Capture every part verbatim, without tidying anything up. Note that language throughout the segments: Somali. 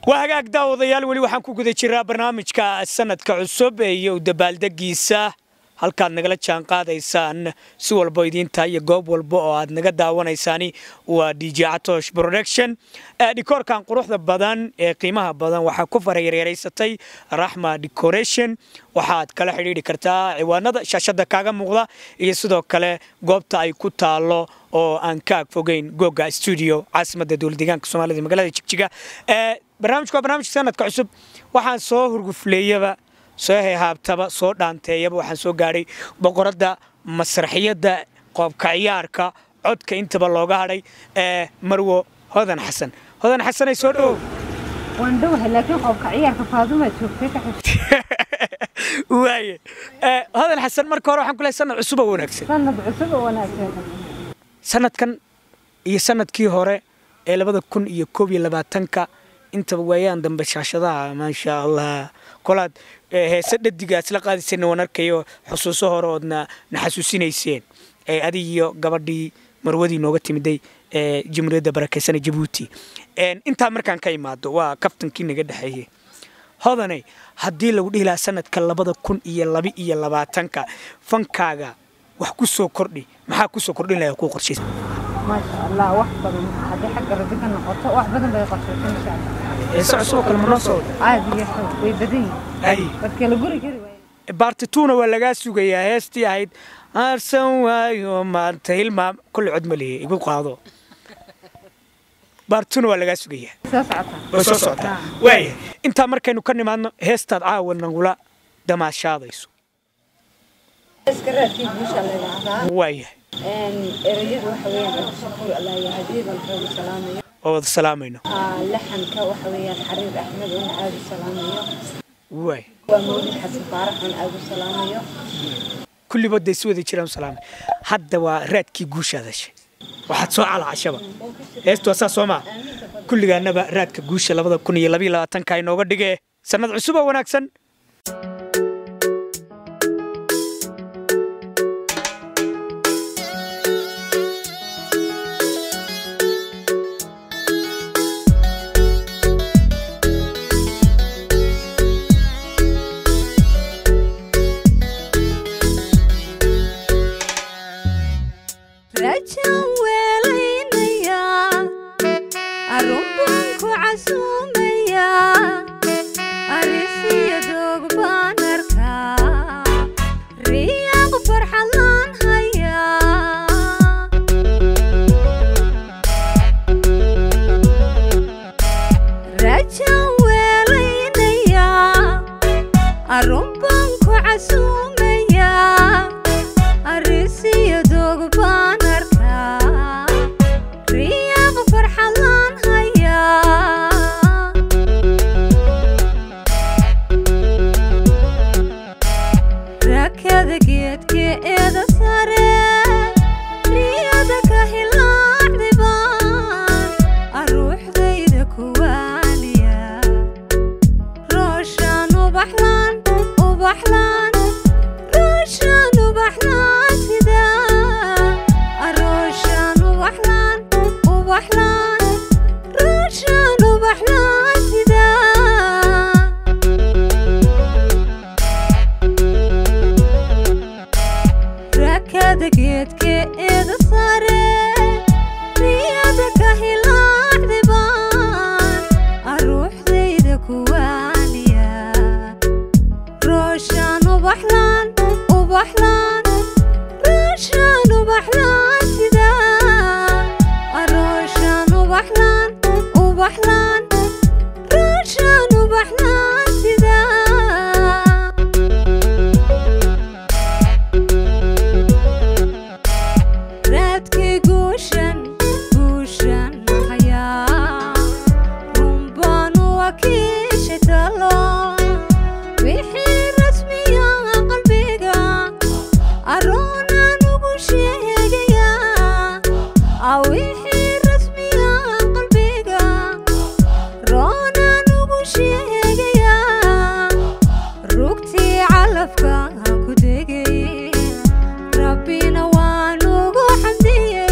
وهاجاك داوديال ولي waxaan ku guda jiraa barnaamijka sanadka cusub iyo dabaaldegiisa halkaan nagala jaan qaadaysaan si walba idinta iyo goob walba oo aad naga daawanaysaan waa D J Atosh Production decorkan quruxda badan ee qiimaha badan waxa ku fareereysatay Rahma Decoration waxaad kala xiriiri kartaa ciwaanada shaashada kaaga muuqda iyo sidoo kale goobta ay ku taalo oo aan ka fogeyn Goga Studio caasimadda dawladdeegaanka Soomaalida magaalada Jigjiga ee barnaamijku waa barnaamij sanadka cusub waxaan soo hurgufleeyaba soo heehaabtaba soo dhaanteeyaba waxaan soo gaaray boqorada masraxiyada qoobka ciyaarka codka intaba looga haday ee Marwo Hodan Xasan Hodan Xasan ay soo dhaw waan dhawahay laakiin qoobka ciyaarka Faaduma joogtay ka xigtay waaye ee Hodan Xasan marka hore waxaan ku leeyahay sanad cusub oo wanaagsan sanad cusub oo wanaagsan sanadkan iyo sanadkii hore ee labada kun iyo koob iyo labaatanka inta wayaan dambe shaashadaha ma sha Allah kolaad heesa dhadigaas la qaadisay wan arkayo xusuuso horoodna naxasuusinayseen ee adiyo gabadhii marwadii nooga timiday ee Jamhuuriyadda Barakeysan Djibouti een inta markaan ka imaado waa kaftankii naga dhaxeeyay hodanay hadii lagu dhilaa sanadka labada kun iyo laba iyo labaatanka fankaaga wax ku soo kordhi maxaa ku soo kordhin lahayd ku qorsheysay ما شاء الله واحد بدن هذه حق ربنا نقطة واحد بدن بيقصر إن شاء الله. إيه سوق المنصور. عادي يا حب ويبدي. أي. بس كلا قولي كذي. بارتتونا ولا جاسو جاي هستي هيد أرسم ويوم ما تهيل ما كل عد ملي يقول قاضو. بارتتونا ولا جاسو جاي. ساسعتها. ساسعتها. وين أنت مركي نكني معنا هستاد عاون نقولا دماش هذا يسوع. اسكرتي إن شاء الله. وين. إن الرجال وحويان الشكر الله يهديه والخير سلامي. أو سلامينا. آه لحن كوحويان حرير أحمد ونعاد سلامي. وين. ومولد حسن فارح ونعاد سلامي. كل بدي يسوي ذي كلام سلام. حتى وراد كي جوش هذا الشيء. واحد سؤال على عشبة. إيش توصل سوما. كل جانا براد كجوش اللي بدأ كوني يلا بيلا تنكاي نوبر دقة. سنة عصبة وناكسن.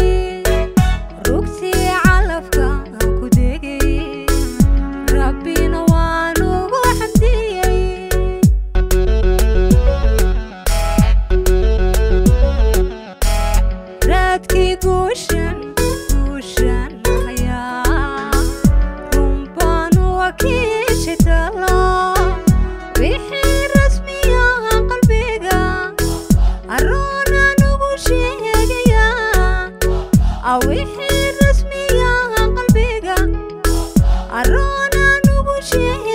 Rabbi وكيش تلا وحي رسمي قلبك أرونا نقوشي يا وحي رسمي قلبك أرونا نقوشي